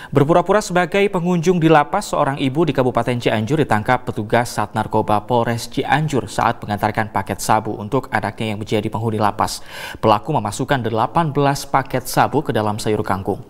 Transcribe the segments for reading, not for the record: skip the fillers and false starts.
Berpura-pura sebagai pengunjung di lapas, seorang ibu di Kabupaten Cianjur ditangkap petugas Sat Narkoba Polres Cianjur saat mengantarkan paket sabu untuk anaknya yang menjadi penghuni lapas. Pelaku memasukkan 18 paket sabu ke dalam sayur kangkung.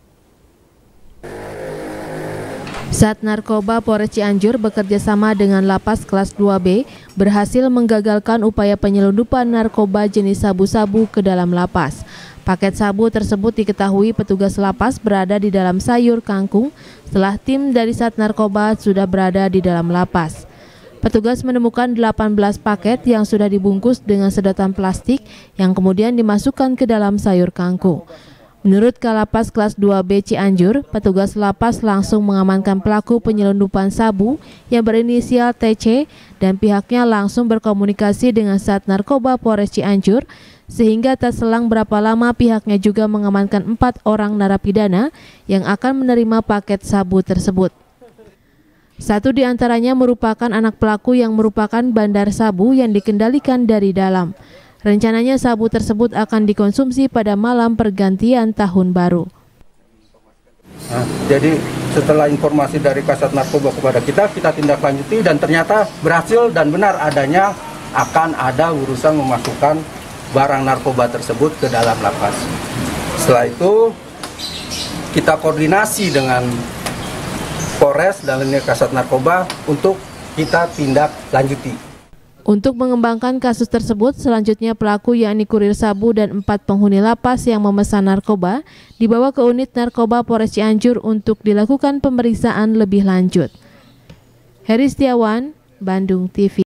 Sat Narkoba Polres Cianjur bekerja sama dengan Lapas Kelas 2B berhasil menggagalkan upaya penyelundupan narkoba jenis sabu-sabu ke dalam lapas. Paket sabu tersebut diketahui petugas lapas berada di dalam sayur kangkung setelah tim dari Sat Narkoba sudah berada di dalam lapas. Petugas menemukan 18 paket yang sudah dibungkus dengan sedotan plastik yang kemudian dimasukkan ke dalam sayur kangkung. Menurut Kalapas Kelas 2B Cianjur, petugas lapas langsung mengamankan pelaku penyelundupan sabu yang berinisial TC dan pihaknya langsung berkomunikasi dengan Sat Narkoba Polres Cianjur sehingga tak selang berapa lama pihaknya juga mengamankan 4 orang narapidana yang akan menerima paket sabu tersebut. Satu di antaranya merupakan anak pelaku yang merupakan bandar sabu yang dikendalikan dari dalam. Rencananya sabu tersebut akan dikonsumsi pada malam pergantian tahun baru. Nah, jadi setelah informasi dari Kasat Narkoba kepada kita tindak lanjuti dan ternyata berhasil dan benar adanya akan ada urusan memasukkan barang narkoba tersebut ke dalam lapas. Setelah itu kita koordinasi dengan Polres dan Kasat Narkoba untuk kita tindak lanjuti. Untuk mengembangkan kasus tersebut, selanjutnya pelaku yakni kurir sabu dan 4 penghuni lapas yang memesan narkoba dibawa ke unit narkoba Polres Cianjur untuk dilakukan pemeriksaan lebih lanjut. Heri Setiawan, Bandung TV.